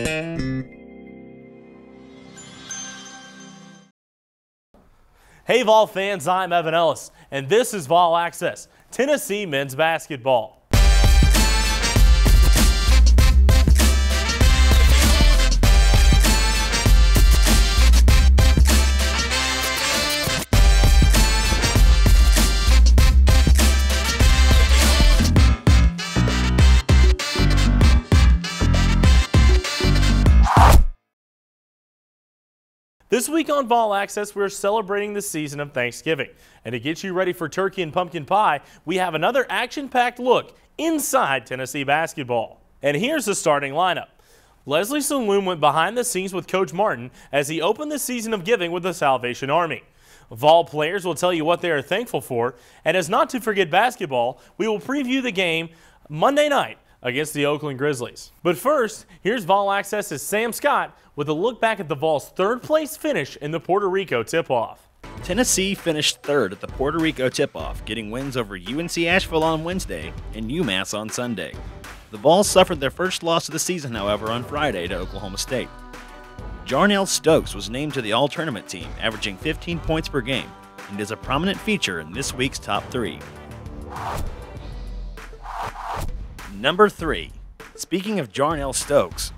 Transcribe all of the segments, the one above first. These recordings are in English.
Hey Vol fans, I'm Evan Ellis, and this is Vol Access, Tennessee men's basketball. This week on Vol Access, we're celebrating the season of Thanksgiving. And to get you ready for turkey and pumpkin pie, we have another action-packed look inside Tennessee basketball. And here's the starting lineup. Leslie Saloom went behind the scenes with Coach Martin as he opened the season of giving with the Salvation Army. Vol players will tell you what they are thankful for. And as not to forget basketball, we will preview the game Monday night against the Oakland Grizzlies. But first, here's Vol Access's Sam Scott with a look back at the Vols' third-place finish in the Puerto Rico tip-off. Tennessee finished third at the Puerto Rico tip-off, getting wins over UNC Asheville on Wednesday and UMass on Sunday. The Vols suffered their first loss of the season, however, on Friday to Oklahoma State. Jarnell Stokes was named to the All-Tournament team, averaging 15 points per game, and is a prominent feature in this week's top three. Number 3. Speaking of Jarnell Stokes.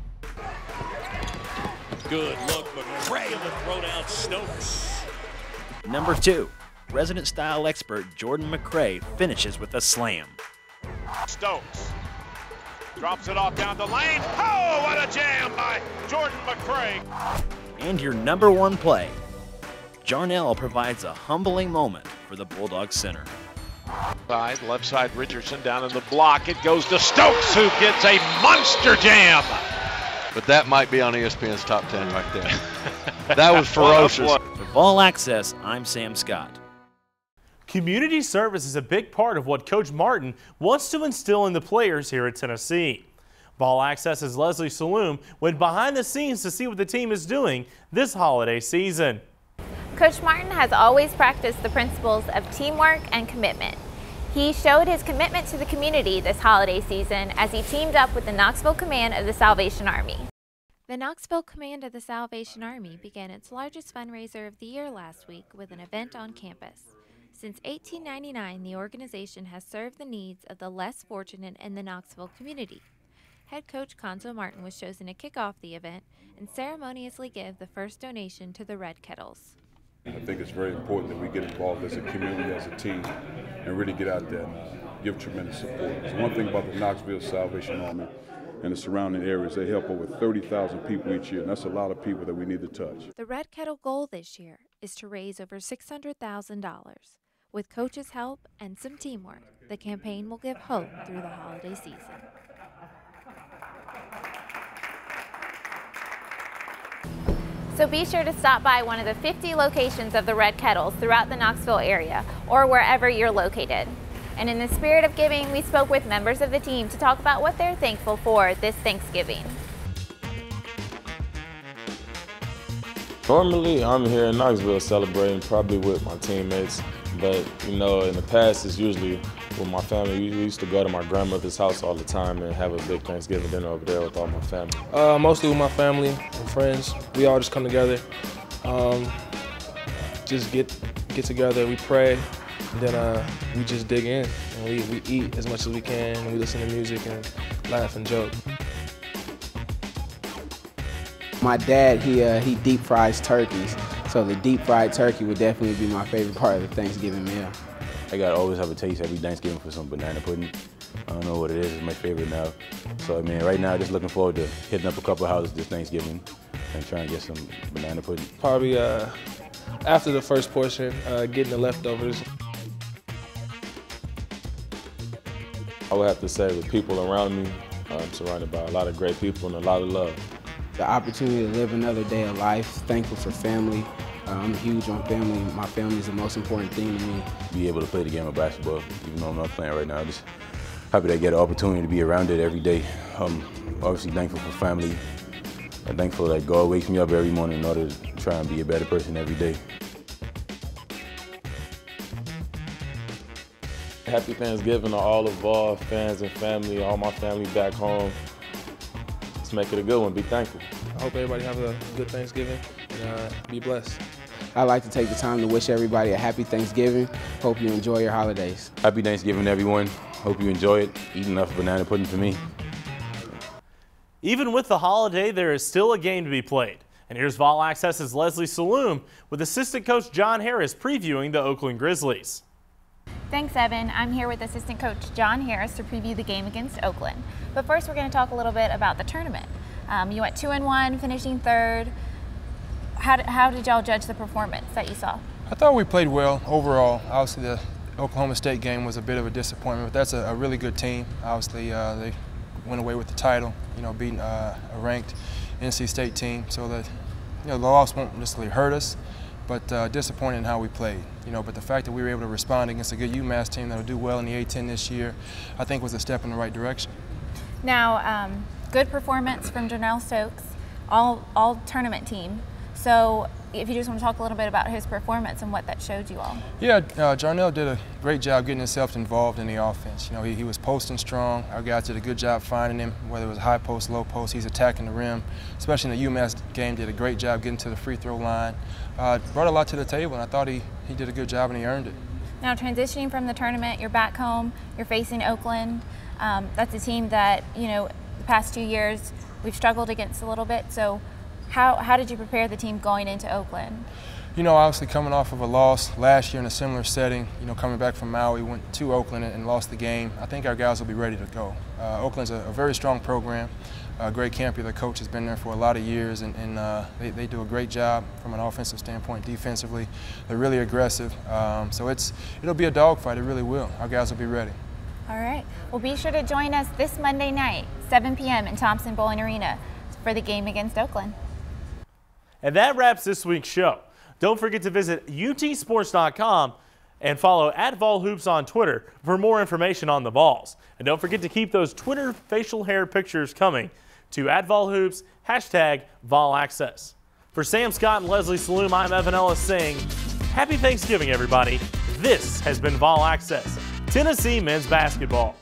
Good look, McCray able to throw down Stokes. Number 2. Resident style expert Jordan McCray finishes with a slam. Stokes drops it off down the lane. Oh, what a jam by Jordan McCray. And your number 1 play. Jarnell provides a humbling moment for the Bulldogs center. Left side Richardson down in the block. It goes to Stokes, who gets a monster jam. But that might be on ESPN's top 10 right there. That was ferocious. For Vol Access, I'm Sam Scott. Community service is a big part of what Coach Martin wants to instill in the players here at Tennessee. Vol Access's Leslie Saloom went behind the scenes to see what the team is doing this holiday season. Coach Martin has always practiced the principles of teamwork and commitment. He showed his commitment to the community this holiday season as he teamed up with the Knoxville Command of the Salvation Army. The Knoxville Command of the Salvation Army began its largest fundraiser of the year last week with an event on campus. Since 1899, the organization has served the needs of the less fortunate in the Knoxville community. Head coach Conzo Martin was chosen to kick off the event and ceremoniously give the first donation to the Red Kettles. I think it's very important that we get involved as a community, as a team, and really get out there and give tremendous support. There's one thing about the Knoxville Salvation Army and the surrounding areas. They help over 30,000 people each year, and that's a lot of people that we need to touch. The Red Kettle goal this year is to raise over $600,000. With coaches' help and some teamwork, the campaign will give hope through the holiday season. So be sure to stop by one of the 50 locations of the Red Kettles throughout the Knoxville area or wherever you're located. And in the spirit of giving, we spoke with members of the team to talk about what they're thankful for this Thanksgiving. Normally, I'm here in Knoxville celebrating probably with my teammates, but you know, in the past, it's usually with my family. We used to go to my grandmother's house all the time and have a big Thanksgiving dinner over there with all my family. Mostly with my family and friends. We all just come together, just get together, we pray, and then we just dig in. And we eat as much as we can, and we listen to music and laugh and joke. My dad, he deep fries turkeys, so the deep fried turkey would definitely be my favorite part of the Thanksgiving meal. I gotta always have a taste every Thanksgiving for some banana pudding. I don't know what it is, it's my favorite now. So I mean, right now, just looking forward to hitting up a couple of houses this Thanksgiving and trying to get some banana pudding. Probably after the first portion, getting the leftovers. I would have to say with people around me, I'm surrounded by a lot of great people and a lot of love. The opportunity to live another day of life, thankful for family. I'm huge on family. My family is the most important thing to me. Be able to play the game of basketball, even though I'm not playing right now. Just happy that I get an opportunity to be around it every day. Obviously thankful for family. I'm thankful that God wakes me up every morning in order to try and be a better person every day. Happy Thanksgiving to all of Vol fans and family, all my family back home. just make it a good one. Be thankful. I hope everybody have a good Thanksgiving and be blessed. I'd like to take the time to wish everybody a happy Thanksgiving. Hope you enjoy your holidays. Happy Thanksgiving, everyone. Hope you enjoy it. Eat enough banana pudding for me. Even with the holiday, there is still a game to be played. And here's Vol Access's Leslie Saloom with assistant coach John Harris previewing the Oakland Grizzlies. Thanks, Evan. I'm here with assistant coach John Harris to preview the game against Oakland. But first, we're going to talk a little bit about the tournament. You went 2-1, finishing third. How did y'all judge the performance that you saw? I thought we played well overall. Obviously, the Oklahoma State game was a bit of a disappointment, but that's a really good team. Obviously, they went away with the title, beating a ranked NC State team. So that, the loss won't necessarily hurt us, but disappointed in how we played. But the fact that we were able to respond against a good UMass team that will do well in the A-10 this year, I think was a step in the right direction. Now, good performance from Jarnell Stokes, all tournament team. So if you just want to talk a little bit about his performance and what that showed you all. Yeah, Jarnell did a great job getting himself involved in the offense. He was posting strong. Our guys did a good job finding him, whether it was high post, low post. He's attacking the rim, especially in the UMass game, did a great job getting to the free throw line. Brought a lot to the table, and I thought he did a good job and he earned it. Now, transitioning from the tournament, you're back home, you're facing Oakland. That's a team that, the past 2 years we've struggled against a little bit. So how did you prepare the team going into Oakland? Obviously coming off of a loss last year in a similar setting, coming back from Maui, went to Oakland and lost the game. I think our guys will be ready to go. Oakland's a very strong program. Greg Campier, the coach, has been there for a lot of years, and they do a great job from an offensive standpoint. Defensively, they're really aggressive. So it'll be a dogfight. It really will. Our guys will be ready. All right. Well, be sure to join us this Monday night, 7 p.m. in Thompson Bowling Arena for the game against Oakland. And that wraps this week's show. Don't forget to visit utsports.com and follow @VolHoops on Twitter for more information on the Vols. And don't forget to keep those Twitter facial hair pictures coming to @VolHoops, #VolAccess. For Sam Scott and Leslie Saloom, I'm Evan Ellis saying, happy Thanksgiving, everybody. This has been Vol Access, Tennessee men's basketball.